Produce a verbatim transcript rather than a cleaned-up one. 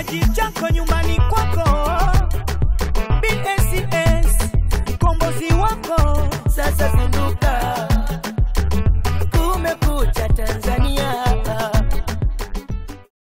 kipaji chako nyumbani kwako. B S S mkombozi wako, sasa zinduka